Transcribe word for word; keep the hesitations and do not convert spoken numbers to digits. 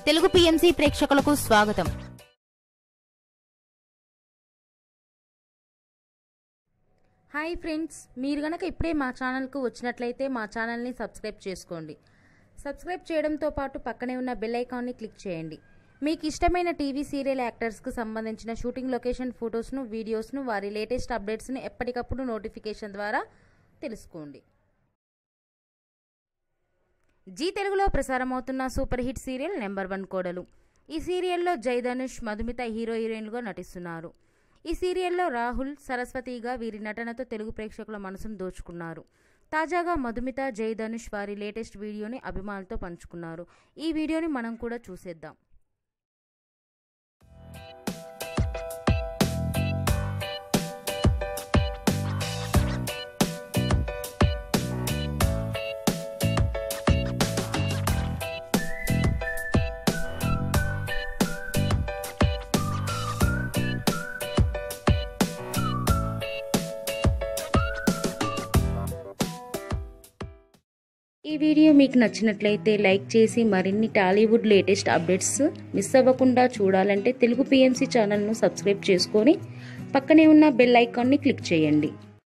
Telugu PMC ప్రేక్షకులకు స్వాగతం. Hi friends, మీరు గనక ఇప్పుడే మా ఛానల్కు వచ్చినట్లయితే మా ఛానల్ని సబ్స్క్రైబ్ చేసుకోండి. సబ్స్క్రైబ్ చేయడంతో పాటు పక్కనే ఉన్న బెల్ ఐకాన్ని క్లిక్ చేయండి. మీకు ఇష్టమైన టీవీ సీరియల్ యాక్టర్స్కు సంబంధించిన షూటింగ్ లొకేషన్ ఫొటోస్ను, వీడియోస్ను, వారి లేటెస్ట్ అప్డేట్స్ను ఎప్పటికప్పుడు నోటిఫికేషన్ ద్వారా తెలుసుకోండి. జీ తెలుగులో ప్రసారమవుతున్న super hit serial number one కోడలు. ఈ సీరియల్లో జై ధనుష్, మధుమిత హీరో హీరోయిన్లుగా నటిస్తున్నారు. ఈ సీరియల్లో రాహుల్, సరస్వతిగా వీరి నటనతో తెలుగు ప్రేక్షకుల మనసును దోచుకున్నారు. తాజాగా మధుమిత, జై ధనుష్ వారి లేటెస్ట్ వీడియోని అభిమానులతో పంచుకున్నారు. ఈ వీడియోని మనం కూడా చూసేద్దాం. ఈ వీడియో మీకు నచ్చినట్లయితే లైక్ చేసి మరిన్ని టాలీవుడ్ లేటెస్ట్ అప్డేట్స్ మిస్ అవ్వకుండా చూడాలంటే తెలుగు పిఎంసి ఛానల్ను సబ్స్క్రైబ్ చేసుకొని పక్కనే ఉన్న బెల్ ఐకాన్ని క్లిక్ చేయండి.